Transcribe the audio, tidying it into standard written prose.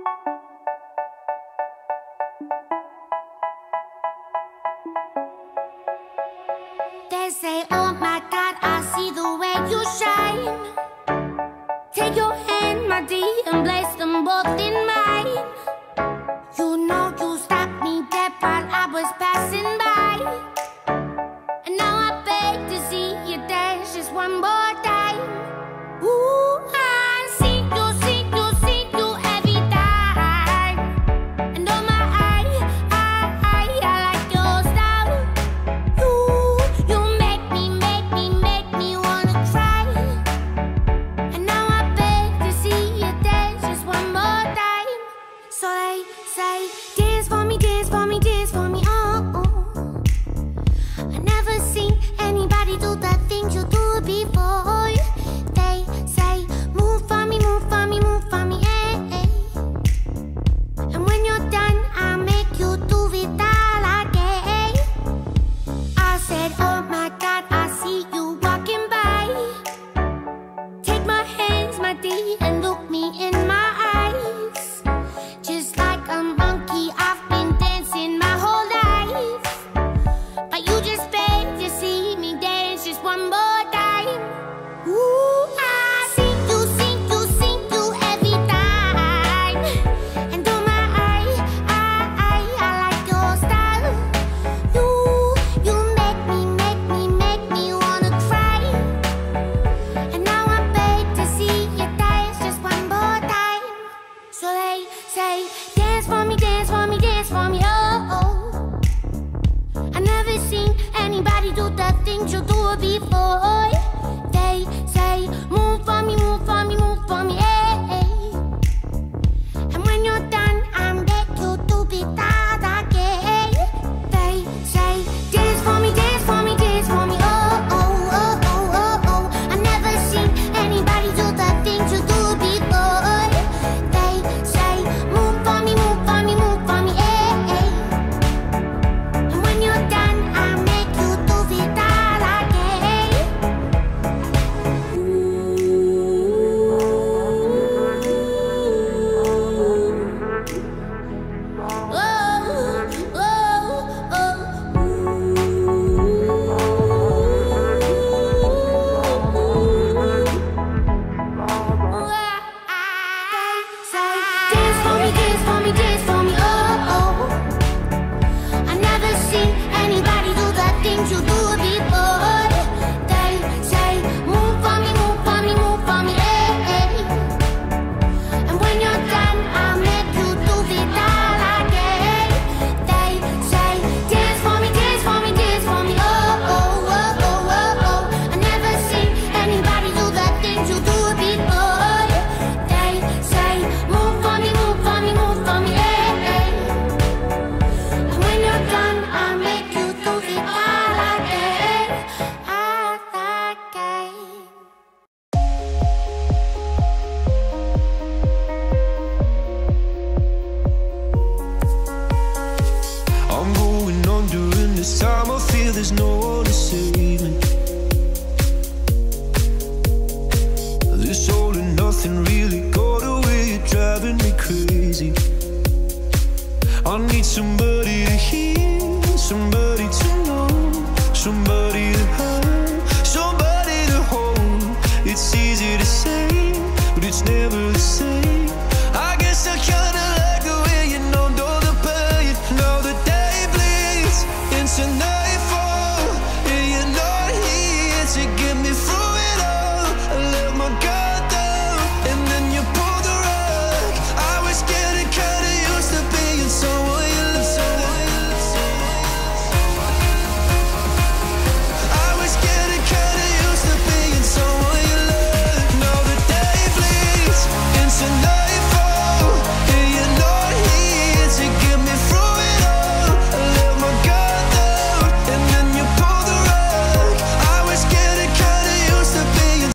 They say, oh my God, I see the way you shine. Take your hand, my dear, and place them both in mine. You know you stopped me dead while I was passing by. And now I beg to see you dance just one more time. Ooh, I see you every time. And oh my, I like your style. You make me wanna cry. And now I beg to see you dance just one more time. So they say, dance for me, dance for me, dance for me, oh, oh. I never seen anybody do the things you do before. They say, move for me, move for me, move for me, eh, eh. And when you're done, I'll make you do it all again. I said, oh my God, I see you walking by. Take my hands, my dear, and look me in my eyes. Just like a monkey, I've been dancing my whole life. But you just beg to see me dance just one more time. Ooh, I see you every time. And oh my, I like your style. You make me wanna cry. And now I beg to see you dance just one more time. So they say, dance for me, dance for me, dance for me, oh, oh. I never seen anybody do the things you do before. They say, move for me, move for me, move for me, eh, eh. And when you're done, I'll make you do it all again. They say, dance for me, dance for me, dance for me, oh, oh, oh, oh, oh, oh. I never seen anybody do the things you do before. They say, move for me, move for me, move for me, eh, eh. And when you're done, I'll make you do it all again. There's no one to save me. This all and nothing really got away, you're driving me crazy. I need somebody to hear, somebody to know, somebody to have, somebody to hold. It's easy to say, but it's never the same. I guess I can't